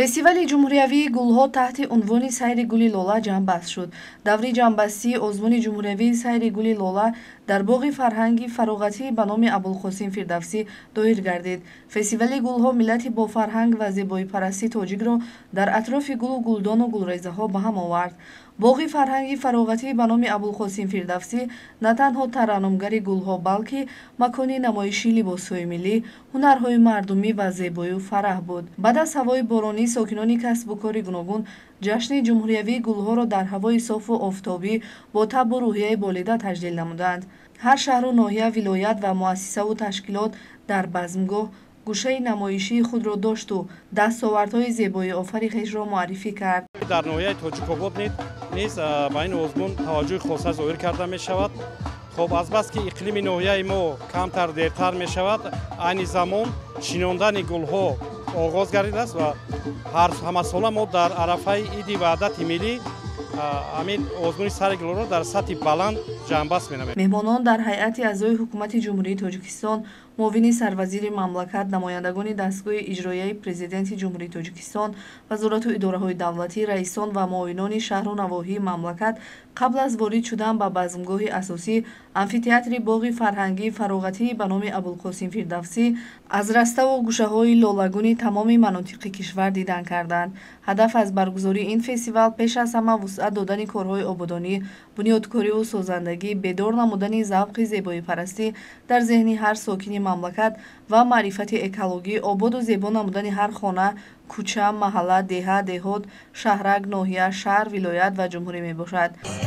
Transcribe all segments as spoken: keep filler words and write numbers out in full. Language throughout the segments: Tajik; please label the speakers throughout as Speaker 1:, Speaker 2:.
Speaker 1: фестивали ҷумҳуриявии гулҳо таҳти унвони сайри гули лола ҷамъбаст шуд. даври ҷамъбастии озмуни ҷумҳуриявии сайри гули лола дар боғи фарҳанги фароғатӣ ба номи Абулқосим Фирдавсӣ доир гардид. фестивали гулҳо миллати бо фарҳанг ва зебоипарастии тоҷикро дар атрофи гулу гулдону гулрезаҳо ба ҳам овард. боғи фарҳанги фароғатӣ ба номи Абулқосим Фирдавсӣ на танҳо тараннумгари гулҳо, балки макони намоиши либосҳои миллӣ, ҳунарҳои мардумӣ ва зебою фараҳ буд. баъд аз ҳавои боронӣ сокинони касбу кори гуногун ҷашни ҷумҳуриявии гулҳоро дар ҳавои софу офтобӣ бо табу рӯҳияи болида таҷлил намуданд. ҳар шаҳру ноҳия, вилоят ва муассисаву ташкилот дар базмгоҳ гӯшаи намоишии худро дошту дастовардҳои зебоии офарихешро муаррифӣ кард.
Speaker 2: дар ноҳияи Тоҷикобод низ ба ин озмун таваҷҷӯҳи хоса зоҳир карда мешавад. хоб азбаски иқлими ноҳияи мо камтар дертар мешавад, айни замон шинондани гулҳо оғоз гардидааст ва ҳамасола мо дар арафаи иди ваҳдати миллӣ амин озмуни сайри гулҳоро дар сатҳи баланд ҷамъбаст менамоянд.
Speaker 1: меҳмонон дар ҳайати аъзои ҳукумати ҷумҳурии Тоҷикистон, муовини сарвазири мамлакат, намояндагони дастгоҳи иҷроияи президенти ҷумҳурии Тоҷикистон, вазорату идораҳои давлатӣ, раисон ва муовинони шаҳру навоҳии мамлакат қабл аз ворид шудан ба базмгоҳи асосӣ амфитеатри боғи фарҳангии фароғатӣ ба номи Абулқосим Фирдавсӣ аз раставу гӯшаҳои лолагуни тамоми манотиқи кишвар дидан карданд. ҳадаф аз баргузории ин фестивал пеш аз ҳама вусъат додани корҳои ободонӣ, бунёдкориву созандагӣ, бедор намудани завқи зебоипарастӣ дар зеҳни ҳар сокини мамлакат ва маърифати экологӣ, ободу зебо намудани ҳар хона, кӯча, маҳалла, деҳа, деҳот, шаҳрак, ноҳия, шаҳр, вилоят ва ҷумҳурӣ мебошад.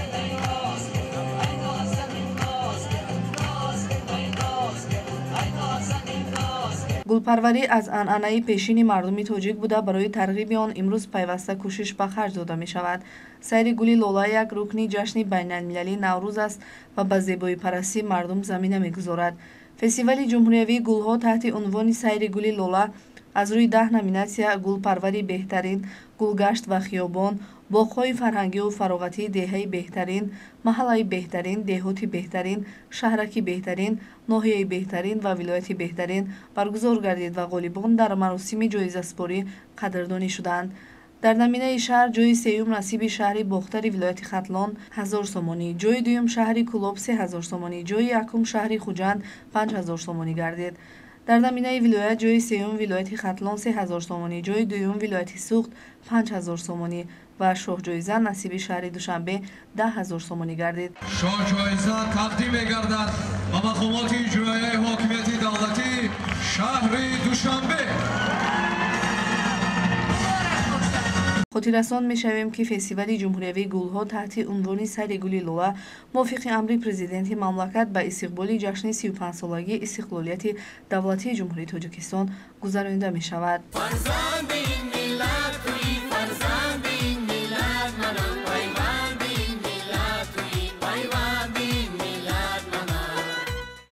Speaker 1: гулпарварӣ аз анъанаи пешини мардуми тоҷик буда, барои тарғиби он имрӯз пайваста кӯшиш ба харҷ дода мешавад. сайри гули лола як рукни ҷашни байналмилалии Наврӯз аст ва ба зебоипарастии мардум замина мегузорад. фестивали ҷумҳуриявии гулҳо таҳти унвони сайри гули лола аз рӯи даҳ номинатсия гулпарвари беҳтарин, гулгашт ва хиёбон, боғҳои фарҳангиву фароғатии деҳаи беҳтарин, маҳаллаи беҳтарин, деҳоти беҳтарин, шаҳраки беҳтарин, ноҳияи беҳтарин ва вилояти беҳтарин баргузор гардид ва ғолибон дар маросими ҷоизаспорӣ қадрдонӣ шуданд. дар наминаи шаҳр ҷойи сеюм насиби шаҳри Бохтари вилояти Хатлон ҳазор сомонӣ, ҷойи дуюм шаҳри Кӯлоб се ҳазор сомонӣ, ҷойи якум шаҳри Хуҷанд панҷ ҳазор сомонӣ гардид. дар наминаи вилоят ҷойи сеюм вилояти Хатлон се ҳазор сомонӣ, ҷойи дуюм вилояти Суғд панҷ ҳазор сомонӣ ва шоҳҷоиза насиби шаҳри Душанбе даҳ ҳазор сомонӣ гардид.
Speaker 3: шоҳҷоиза тақдим мегардад ба мақомоти иҷроияи ҳокимияти давлатӣ шаҳри Душанбе.
Speaker 1: хотиррасон мешавем, ки фестивали ҷумҳуриявии гулҳо таҳти унвони сайри гули лола мувофиқи амри президенти мамлакат ба истиқболи ҷашни сию панҷсолагии истиқлолияти давлатии ҷумҳурии Тоҷикистон гузаронида мешавад.